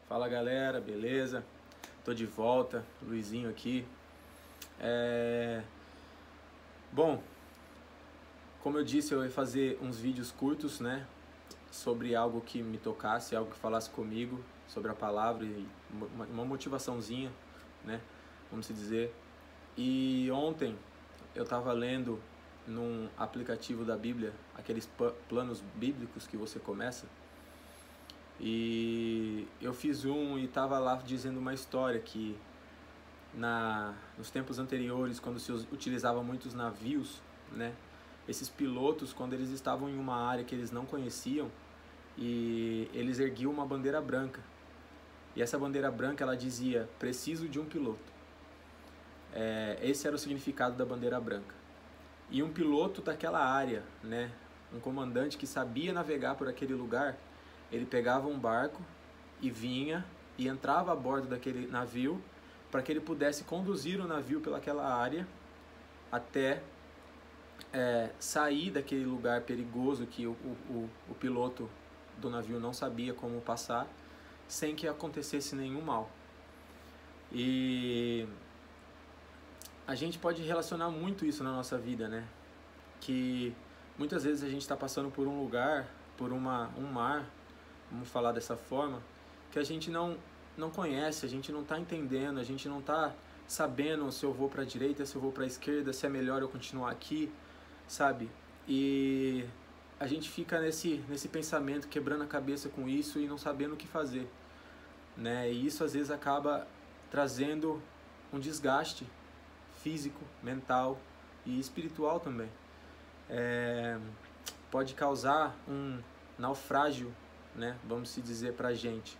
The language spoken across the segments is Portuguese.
Fala galera, beleza? Tô de volta, Luizinho aqui. Bom, como eu disse, eu ia fazer uns vídeos curtos, né? Sobre algo que me tocasse, algo que falasse comigo, sobre a palavra e uma motivaçãozinha, né? Vamos dizer. E ontem eu tava lendo num aplicativo da Bíblia, aqueles planos bíblicos que você começa. E eu fiz um e estava lá dizendo uma história que nos tempos anteriores, quando se utilizava muitos navios, né, esses pilotos, quando eles estavam em uma área que eles não conheciam, e eles erguiam uma bandeira branca. E essa bandeira branca, ela dizia: preciso de um piloto. Esse era o significado da bandeira branca. E um piloto daquela área, né, um comandante que sabia navegar por aquele lugar, ele pegava um barco e vinha e entrava a bordo daquele navio para que ele pudesse conduzir o navio pelaquela área até sair daquele lugar perigoso que o piloto do navio não sabia como passar, sem que acontecesse nenhum mal. E a gente pode relacionar muito isso na nossa vida, né? Que muitas vezes a gente está passando por um lugar, por um mar, vamos falar dessa forma, que a gente não conhece, a gente não está entendendo, a gente não está sabendo se eu vou para a direita, se eu vou para a esquerda, se é melhor eu continuar aqui, sabe? E a gente fica nesse pensamento, quebrando a cabeça com isso e não sabendo o que fazer, né? E isso às vezes acaba trazendo um desgaste físico, mental e espiritual também. Pode causar um naufrágio, né? Vamos se dizer pra gente.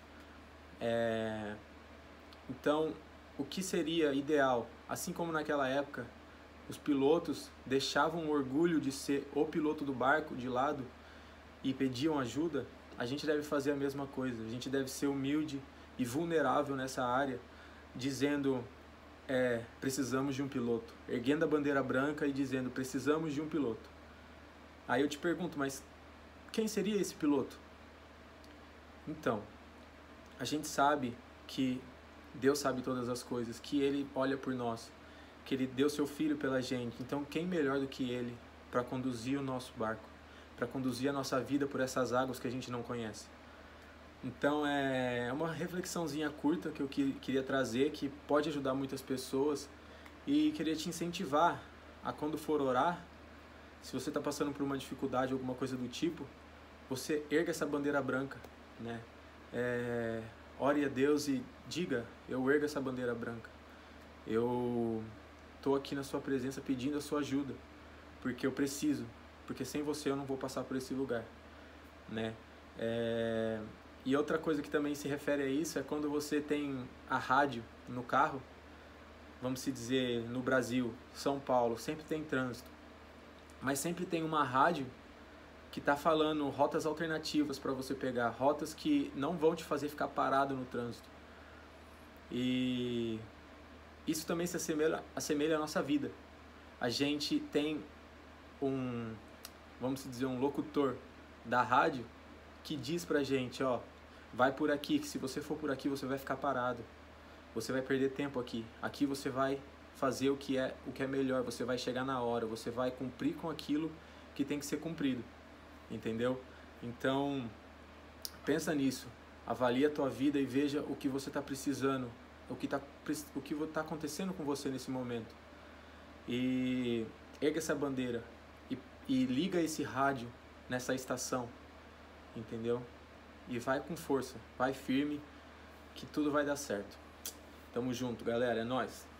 Então, o que seria ideal? Assim como naquela época, os pilotos deixavam o orgulho de ser o piloto do barco de lado e pediam ajuda, a gente deve fazer a mesma coisa. A gente deve ser humilde e vulnerável nessa área, dizendo: precisamos de um piloto. Erguendo a bandeira branca e dizendo: precisamos de um piloto. Aí eu te pergunto, mas quem seria esse piloto? Então, a gente sabe que Deus sabe todas as coisas, que Ele olha por nós, que Ele deu seu Filho pela gente. Então, quem melhor do que Ele para conduzir o nosso barco, para conduzir a nossa vida por essas águas que a gente não conhece? Então, é uma reflexãozinha curta que eu queria trazer, que pode ajudar muitas pessoas, e queria te incentivar a, quando for orar, se você está passando por uma dificuldade, alguma coisa do tipo, você erga essa bandeira branca, né? Ore a Deus e diga: eu ergo essa bandeira branca. Eu estou aqui na sua presença pedindo a sua ajuda, porque eu preciso, porque sem você eu não vou passar por esse lugar, né? E outra coisa que também se refere a isso é quando você tem a rádio no carro, vamos se dizer, no Brasil, São Paulo, sempre tem trânsito, mas sempre tem uma rádio que está falando rotas alternativas para você pegar, rotas que não vão te fazer ficar parado no trânsito. E isso também se assemelha à nossa vida. A gente tem vamos dizer, um locutor da rádio que diz pra gente: ó, vai por aqui, que se você for por aqui você vai ficar parado, você vai perder tempo aqui, aqui você vai fazer o que é melhor, você vai chegar na hora, você vai cumprir com aquilo que tem que ser cumprido. Entendeu? Então, pensa nisso, avalia a tua vida e veja o que você está precisando, o que está acontecendo com você nesse momento. E erga essa bandeira e liga esse rádio nessa estação, entendeu? E vai com força, vai firme, que tudo vai dar certo. Tamo junto, galera, é nóis!